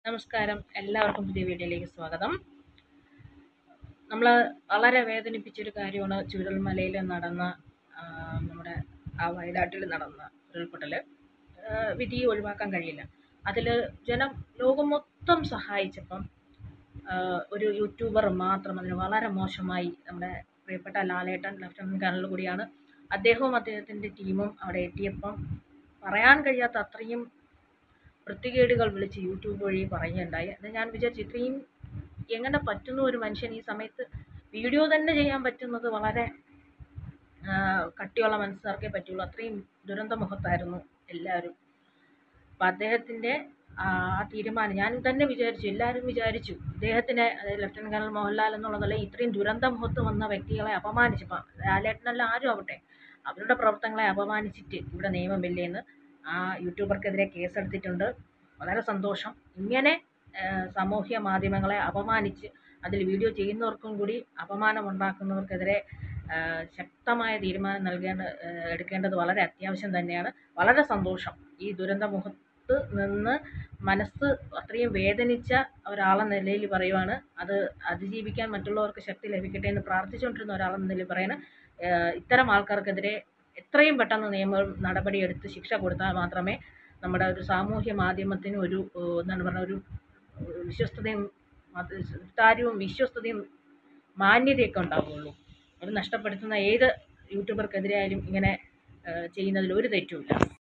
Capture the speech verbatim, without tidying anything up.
നമസ്കാരം, എല്ലാവർക്കും പുതിയ വീഡിയോയിലേക്ക് സ്വാഗതം. നമ്മൾ വളരെ വേദനിപ്പിച്ചൊരു കാര്യമാണ് ചൂരൽമലയിൽ നടന്ന ആ, നമ്മുടെ ആ വയനാട്ടിൽ നടന്ന ഉരുൾപൊട്ടൽ. വിധി ഒഴിവാക്കാൻ കഴിയില്ല. അതിൽ ജനം ലോകം മൊത്തം സഹായിച്ചപ്പം ആ, ഒരു യൂട്യൂബർ മാത്രം അതിന് വളരെ മോശമായി നമ്മുടെ പ്രിയപ്പെട്ട ലാലേട്ടൻ ലഫ്റ്റനന്റ് കേണൽ കൂടിയാണ്. അദ്ദേഹവും അദ്ദേഹത്തിൻ്റെ ടീമും അവിടെ എത്തിയപ്പം പറയാൻ കഴിയാത്ത അത്രയും വൃത്തികേടുകൾ വിളിച്ച് യൂട്യൂബ് വഴി പറയുകയുണ്ടായി. അത് ഞാൻ വിചാരിച്ചു, ഇത്രയും എങ്ങനെ പറ്റുന്നു ഒരു മനുഷ്യൻ ഈ സമയത്ത് വീഡിയോ തന്നെ ചെയ്യാൻ പറ്റുന്നത്? വളരെ കട്ടിയുള്ള മനസ്സുകാർക്കേ പറ്റുള്ളൂ. അത്രയും ദുരന്ത മുഖത്തായിരുന്നു എല്ലാവരും. അപ്പം അദ്ദേഹത്തിൻ്റെ ആ തീരുമാനം ഞാൻ തന്നെ വിചാരിച്ചു, എല്ലാവരും വിചാരിച്ചു ഇദ്ദേഹത്തിനെ, അതായത് ലഫ്റ്റനന്റ് കേണൽ മോഹൻലാൽ എന്നുള്ളതല്ല, ഇത്രയും ദുരന്ത മുഖത്ത് വന്ന വ്യക്തികളെ അപമാനിച്ചപ്പം ലാലേട്ടനല്ല ആരും ആവട്ടെ, അവരുടെ പ്രവർത്തനങ്ങളെ അപമാനിച്ചിട്ട് ഇവിടെ നിയമമില്ലേന്ന് ആ യൂട്യൂബർക്കെതിരെ കേസെടുത്തിട്ടുണ്ട്. വളരെ സന്തോഷം. ഇങ്ങനെ സാമൂഹ്യ മാധ്യമങ്ങളെ അപമാനിച്ച് അതിൽ വീഡിയോ ചെയ്യുന്നവർക്കും കൂടി അപമാനമുണ്ടാക്കുന്നവർക്കെതിരെ ശക്തമായ തീരുമാനം നൽകേണ്ട എടുക്കേണ്ടത് വളരെ അത്യാവശ്യം തന്നെയാണ്. വളരെ സന്തോഷം. ഈ ദുരന്തമുഖത്ത് നിന്ന് മനസ്സ് അത്രയും വേദനിച്ച ഒരാളെന്ന നിലയിൽ പറയുവാണ്. അത് അതിജീവിക്കാൻ മറ്റുള്ളവർക്ക് ശക്തി ലഭിക്കട്ടെ എന്ന് പ്രാർത്ഥിച്ചുകൊണ്ടിരുന്ന ഒരാളെന്ന നിലയിൽ പറയുന്നത്, ഇത്തരം ആൾക്കാർക്കെതിരെ എത്രയും പെട്ടെന്ന് നിയമ നടപടിയെടുത്ത് ശിക്ഷ കൊടുത്താൽ മാത്രമേ നമ്മുടെ ഒരു സാമൂഹ്യ മാധ്യമത്തിന് ഒരു എന്താണ് പറയുക ഒരു വിശ്വസ്തതയും കാര്യവും വിശ്വസ്തതയും മാന്യതയൊക്കെ ഉണ്ടാവുകയുള്ളൂ. അത് നഷ്ടപ്പെടുത്തുന്ന ഏത് യൂട്യൂബർക്കെതിരെ ആയാലും ഇങ്ങനെ ചെയ്യുന്നതിൽ ഒരു തെറ്റുമില്ല.